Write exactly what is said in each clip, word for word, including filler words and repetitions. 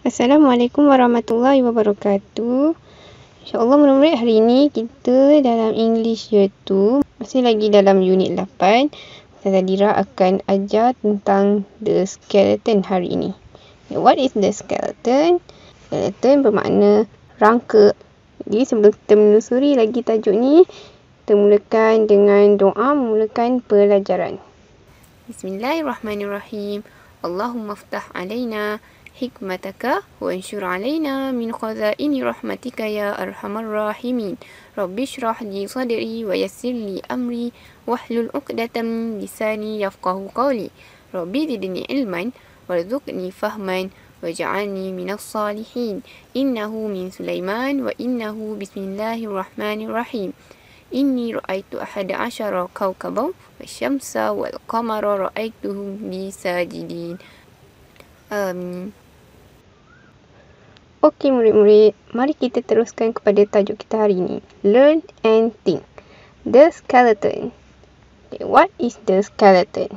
Assalamualaikum warahmatullahi wabarakatuh. InsyaAllah murid-murid hari ini kita dalam English Year two. Masih lagi dalam unit lapan. Ustazah Dira akan ajar tentang the skeleton hari ini. What is the skeleton? Skeleton bermakna rangka. Jadi sebelum kita menelusuri lagi tajuk ni, kita mulakan dengan doa memulakan pelajaran. Bismillahirrahmanirrahim. Allahumma ftah alaina hikmataka wa anshur alaina min khazaini rahmatika ya arhamar rahimin. Rabbi shrah li sadri wa yassir li amri wahlul 'uqdatam lisani yafqahu qawli. Rabbi zidni ilman warzuqni fahman waj'alni minas salihin. Innahu min Sulaiman wa innahu bismillahirrahmanirrahim. Inni ra'aitu ahada asyara kawkaban wasyamsa wal qamara ra'aituhum li sajidin. Amin. Okey murid-murid, mari kita teruskan kepada tajuk kita hari ini. Learn and think. The skeleton. Okay, what is the skeleton?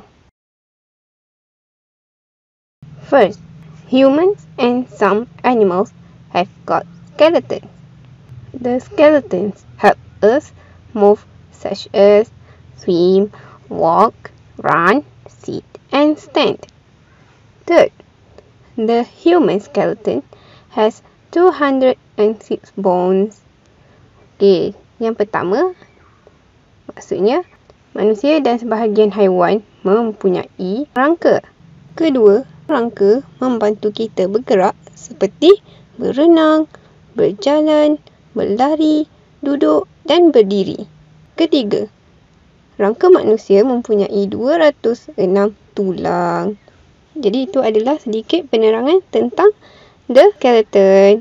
First, humans and some animals have got skeletons. The skeletons help us move, such as swim, walk, run, sit, and stand. Third, the human skeleton has two hundred six bones. Okey, yang pertama, maksudnya manusia dan sebahagian haiwan mempunyai rangka. Kedua, rangka membantu kita bergerak seperti berenang, berjalan, berlari, duduk dan berdiri. Ketiga, rangka manusia mempunyai dua ratus enam tulang. Jadi itu adalah sedikit penerangan tentang the skeleton.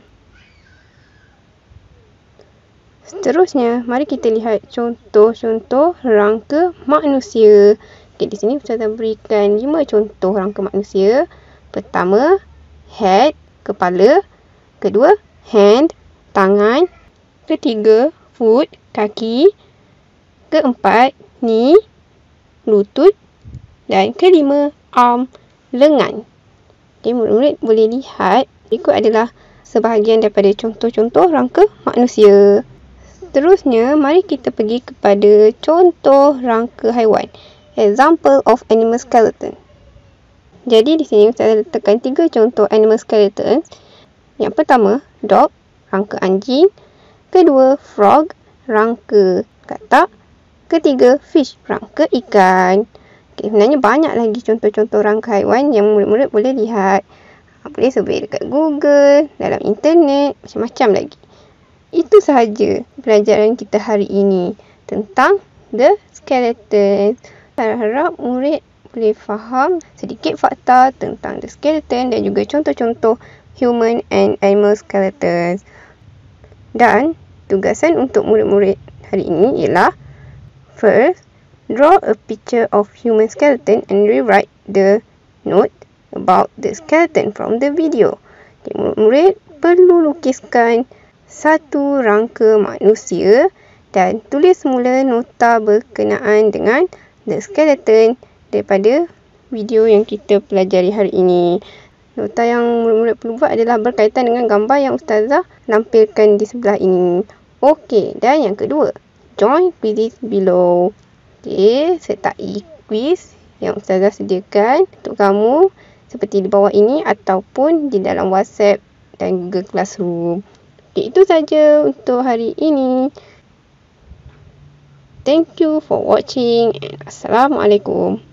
Seterusnya, mari kita lihat contoh-contoh rangka manusia. Okay, di sini saya berikan lima contoh rangka manusia. Pertama, head, kepala. Kedua, hand, tangan. Ketiga, foot, kaki. Keempat, knee, lutut. Dan kelima, arm, lengan. Okay, murid-murid boleh lihat berikut adalah sebahagian daripada contoh-contoh rangka manusia. Seterusnya, mari kita pergi kepada contoh rangka haiwan. Example of animal skeleton. Jadi di sini saya letakkan tiga contoh animal skeleton. Yang pertama, dog, rangka anjing. Kedua, frog, rangka katak. Ketiga, fish, rangka ikan. Okay, sebenarnya banyak lagi contoh-contoh rangka haiwan yang murid-murid boleh lihat. Boleh survey dekat Google, dalam internet, macam-macam lagi. Itu sahaja pelajaran kita hari ini tentang the skeleton. Saya harap murid boleh faham sedikit fakta tentang the skeleton dan juga contoh-contoh human and animal skeletons. Dan tugasan untuk murid-murid hari ini ialah first, draw a picture of human skeleton and rewrite the note about the skeleton from the video. Okay, murid-murid perlu lukiskan satu rangka manusia dan tulis semula nota berkenaan dengan the skeleton daripada video yang kita pelajari hari ini. Nota yang murid-murid perlu buat adalah berkaitan dengan gambar yang ustazah lampirkan di sebelah ini. Okey, dan yang kedua, join quiz below. Okey, sertai quiz yang ustazah sediakan untuk kamu seperti di bawah ini ataupun di dalam WhatsApp dan Google Classroom. Okey, itu saja untuk hari ini. Thank you for watching and Assalamualaikum.